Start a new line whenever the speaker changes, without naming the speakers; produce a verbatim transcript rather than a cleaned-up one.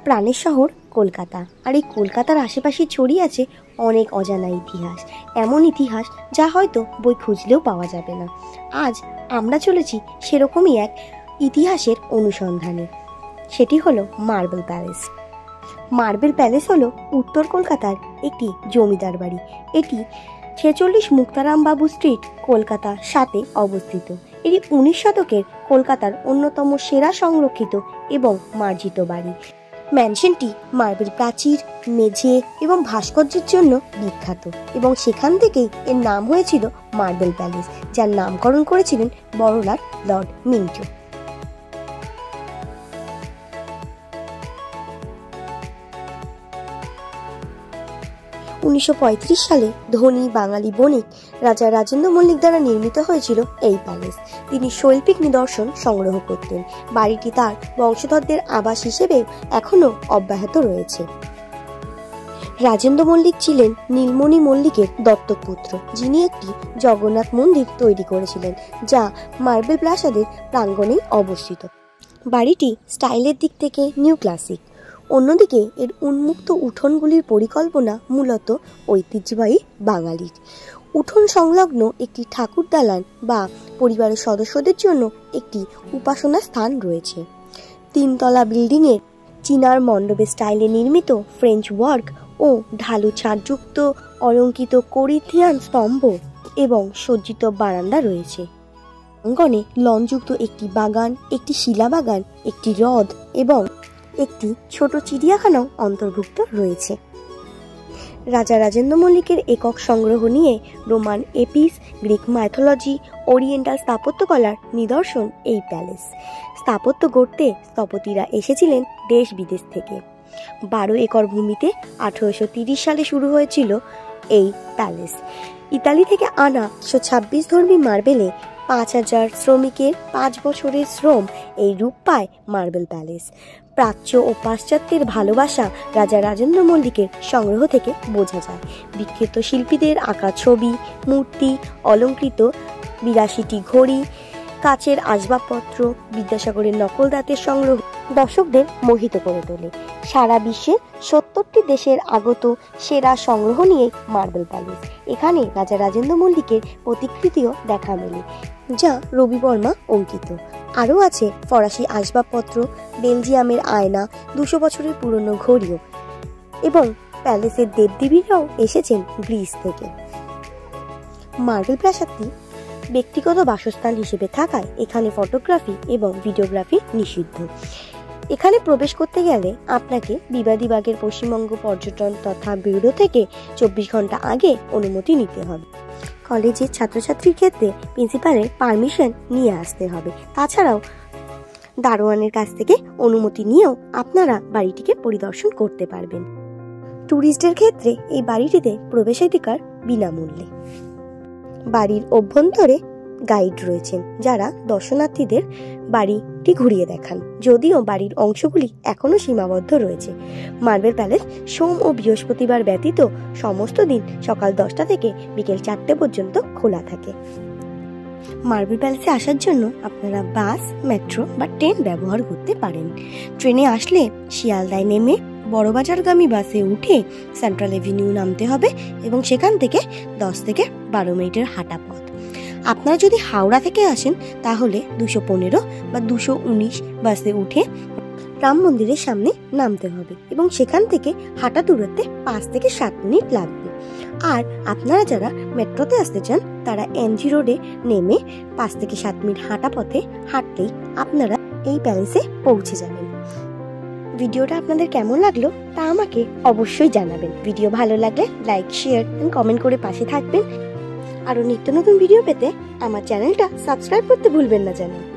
প্রাণের শহর কলকাতা, আর এই কলকাতার আশেপাশে ছড়িয়ে আছে অনেক অজানা ইতিহাস, এমন ইতিহাস যা হয়তো বই খুঁজলেও পাওয়া যাবে না। আজ আমরা চলেছি সেরকমই এক ইতিহাসের অনুসন্ধানে। সেটি হলো মার্বেল প্যালেস। মার্বেল প্যালেস হলো উত্তর কলকাতার একটি জমিদার বাড়ি। এটি ছেচল্লিশ মুক্তারাম বাবু স্ট্রিট, কলকাতা সাতে অবস্থিত। এটি উনিশ শতকের কলকাতার অন্যতম সেরা সংরক্ষিত এবং মার্জিত বাড়ি। ম্যানশনটি মার্বেল প্রাচীর, মেঝে এবং ভাস্কর্যের জন্য বিখ্যাত এবং সেখান থেকেই এর নাম হয়েছিল মার্বেল প্যালেস, যার নামকরণ করেছিলেন বড়লাট লর্ড মিন্টো। উনিশশো পঁয়ত্রিশ সালে ধনী বাঙালি বণিক রাজা রাজেন্দ্র মল্লিক দ্বারা নির্মিত হয়েছিল এই প্যালেস। তিনি শৈল্পিক নিদর্শন সংগ্রহ করতেন। বাড়িটি তার বংশধরদের আবাস হিসেবে এখনো অব্যাহত রয়েছে। রাজেন্দ্র মল্লিক ছিলেন নীলমণি মল্লিকের দত্তক পুত্র, যিনি একটি জগন্নাথ মন্দির তৈরি করেছিলেন, যা মার্বেল প্রাসাদের প্রাঙ্গণেই অবস্থিত। বাড়িটি স্টাইলের দিক থেকে নিউ ক্লাসিক। অন্যদিকে এর উন্মুক্ত উঠোনগুলির পরিকল্পনা মূলত ঐতিহ্যবাহী বাঙালির। উঠোন সংলগ্ন একটি ঠাকুর দালান বা পরিবারের সদস্যদের জন্য একটি উপাসনা স্থান রয়েছে। তিনতলা বিল্ডিংয়ের চীনার মণ্ডপের স্টাইলে নির্মিত ফ্রেঞ্চ ওয়ার্ক ও ঢালু ছাদযুক্ত অলঙ্কিত করিন্থিয়ান স্তম্ভ এবং সজ্জিত বারান্দা রয়েছে। অঙ্গনে লনযুক্ত একটি বাগান, একটি শিলা বাগান, একটি হ্রদ এবং একটি ছোট চিড়িয়াখানাও অন্তর্ভুক্ত রয়েছে। রাজা রাজেন্দ্র মল্লিকের একক সংগ্রহ নিয়ে Roman epics, Greek mythology, oriental স্থাপত্যকলার নিদর্শন এই প্যালেস। স্থাপত্য গড়তে স্থপতিরা এসেছিলেন দেশ বিদেশ থেকে। বারো একর ভূমিতে আঠারোশো তিরিশ সালে শুরু হয়েছিল এই প্যালেস। ইতালি থেকে আনা একশো ছাব্বিশ ধর্মী মার্বেলে পাঁচ হাজার শ্রমিকের পাঁচ বছরের শ্রম এই রূপ পায় মার্বেল প্যালেস। প্রাচ্য ও পাশ্চাত্যের ভালোবাসা রাজা রাজেন্দ্র মল্লিকের সংগ্রহ থেকে বোঝা যায়। বিখ্যাত শিল্পীদের আঁকা ছবি, মূর্তি, অলঙ্কৃত বিরাশিটি ঘড়ি, কাচের আসবাবপত্র, বিদ্যাসাগরের নকল দাঁতের সংগ্রহ দর্শকদের মোহিত করে তোলে। সারা বিশ্বের সত্তরটি দেশের আগত সেরা সংগ্রহ নিয়ে মার্বেল প্যালেস। এখানে রাজা রাজেন্দ্র মল্লিকের প্রতিকৃতিও দেখা মেলে, যা রবি বর্মা অঙ্কিত। আরও আছে ফরাসি আসবাবপত্র, বেলজিয়ামের আয়না, দুশো বছরের পুরনো ঘড়িও, এবং প্যালেসের দেবদেবীরাও এসেছেন গ্রিস থেকে। মার্বেল প্রাসাদটি ব্যক্তিগত বাসস্থান হিসেবে থাকায় এখানে ফটোগ্রাফি এবং ভিডিওগ্রাফি নিষিদ্ধ। এখানে প্রবেশ করতে গেলে আপনাকে বিবাদীবাগের পশ্চিমবঙ্গ পর্যটন তথা ব্যুরো থেকে চব্বিশ ঘন্টা আগে অনুমতি নিতে হবে। কলেজের ছাত্রছাত্রীর ক্ষেত্রে প্রিন্সিপালের পারমিশন নিয়ে আসতে হবে। তাছাড়াও দারোয়ানের কাছ থেকে অনুমতি নিয়েও আপনারা বাড়িটিকে পরিদর্শন করতে পারবেন। ট্যুরিস্টদের ক্ষেত্রে এই বাড়িটিতে প্রবেশাধিকার বিনামূল্যে। বাড়ির অভ্যন্তরে গাইড রয়েছেন, যারা দর্শনার্থীদের বাড়িটি ঘুরিয়ে দেখান, যদিও বাড়ির অংশগুলি এখনো সীমাবদ্ধ রয়েছে। মার্বেল প্যালেস সোম ও বৃহস্পতিবার ব্যতীত সমস্ত দিন সকাল দশটা থেকে বিকেল চারটে পর্যন্ত খোলা থাকে। মার্বেল প্যালেসে আসার জন্য আপনারা বাস, মেট্রো বা ট্রেন ব্যবহার করতে পারেন। ট্রেনে আসলে শিয়ালদায় নেমে বড়বাজারগামী বাসে উঠে সেন্ট্রাল এভিনিউ নামতে হবে এবং সেখান থেকে দশ থেকে বারো মিনিটের হাঁটা পথ। আপনারা যদি হাওড়া থেকে আসেন তাহলে দুশো পনেরো বা দুশো উনিশ বাসে উঠে রাম মন্দিরের সামনে নামতে হবে এবং সেখান থেকে হাঁটা দূরত্বে পাঁচ থেকে সাত মিনিট লাগবে। আর আপনারা যারা মেট্রোতে আসতে চান তারা এনজি রোডে নেমে পাঁচ থেকে সাত মিনিট হাঁটা পথে হাঁটলেই আপনারা এই প্যালেসে পৌঁছে যাবেন। ভিডিওটা আপনাদের কেমন লাগলো তা আমাকে অবশ্যই জানাবেন। ভিডিও ভালো লাগলে লাইক, শেয়ার এন্ড কমেন্ট করে পাশে থাকবেন। আরও নিত্য নতুন ভিডিও পেতে আমার চ্যানেলটা সাবস্ক্রাইব করতে ভুলবেন না যেন।